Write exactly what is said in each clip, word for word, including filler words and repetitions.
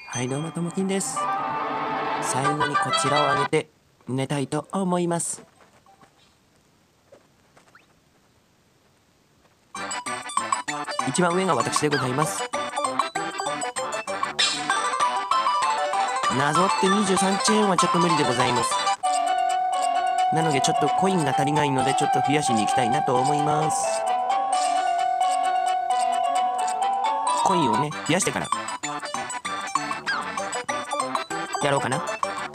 はい、どうもともきんです。最後にこちらを上げて寝たいと思います。一番上が私でございます。謎ってにじゅうさんチェーンはちょっと無理でございます。なのでちょっとコインが足りないのでちょっと増やしに行きたいなと思います。コインをね増やしてからやろうかな。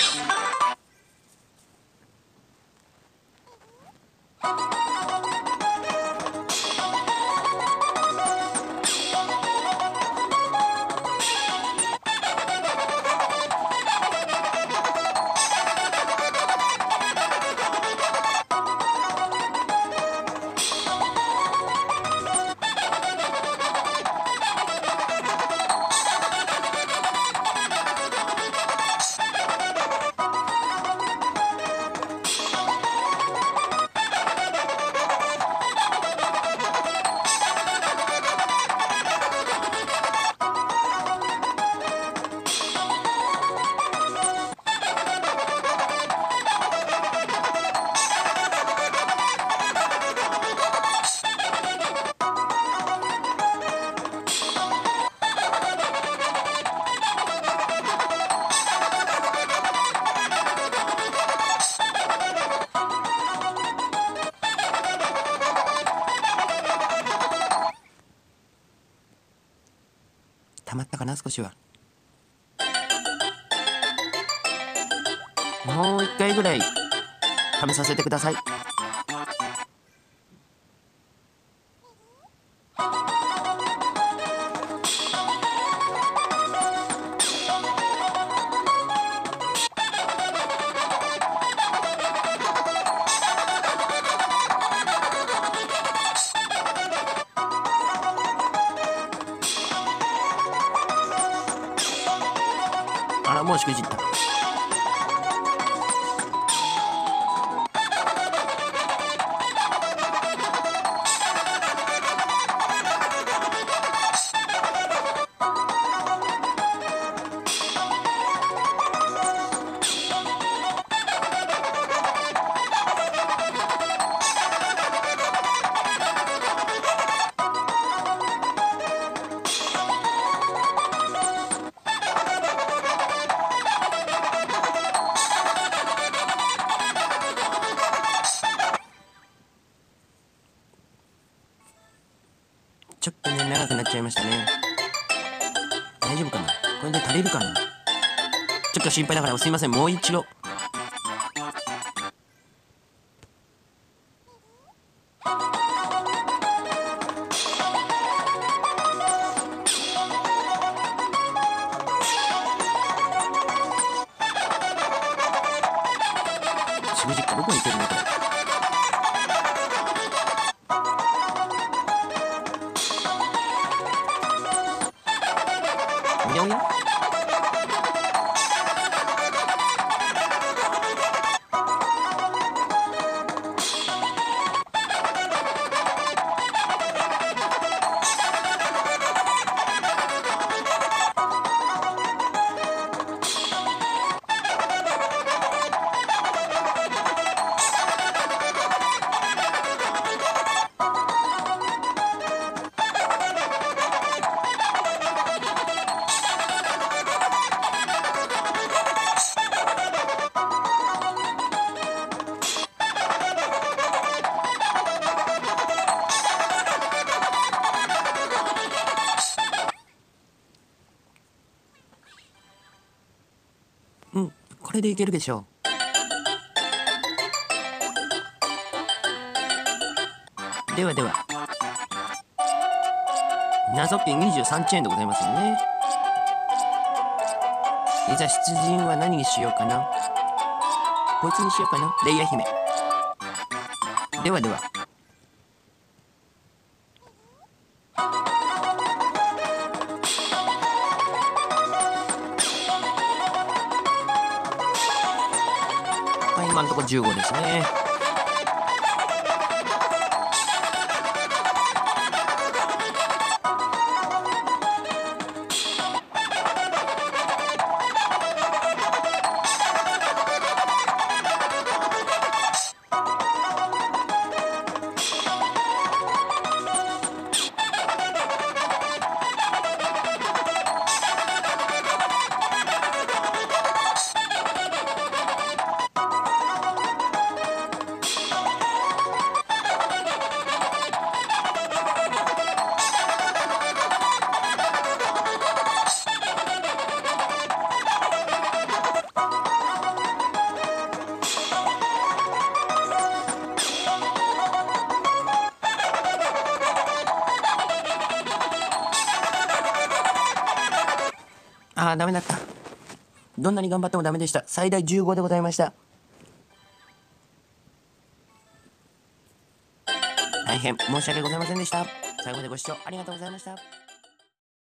たまったかな、少しは。もう一回ぐらい試させてください。あら、もうしくじった。ちょっとね長くなっちゃいましたね。大丈夫かな、これで足りるかな。ちょっと心配だからすいません、もう一度。しぶじったどこに行ってるのこれ。おやおや、うん、これでいけるでしょう。ではでは、謎ってにじゅうさんチェーンでございますよね。いざ出陣は何にしようかな。こいつにしようかな、レイヤ姫。ではでは、今のところじゅうごですね。 ああ、ダメだった。どんなに頑張ってもダメでした。最大じゅうごでございました。大変申し訳ございませんでした。最後までご視聴ありがとうございました。